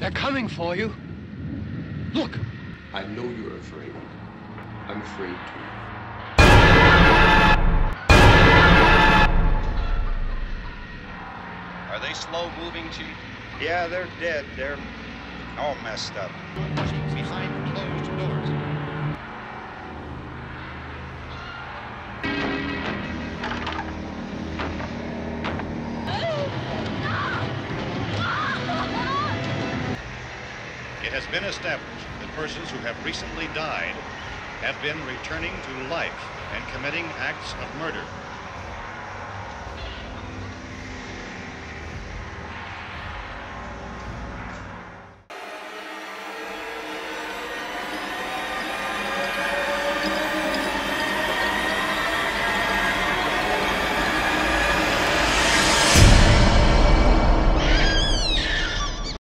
They're coming for you. Look. I know you're afraid. I'm afraid too. Are they slow-moving, Chief? Yeah, they're dead. They're all messed up. Behind closed doors. It has been established that persons who have recently died have been returning to life and committing acts of murder.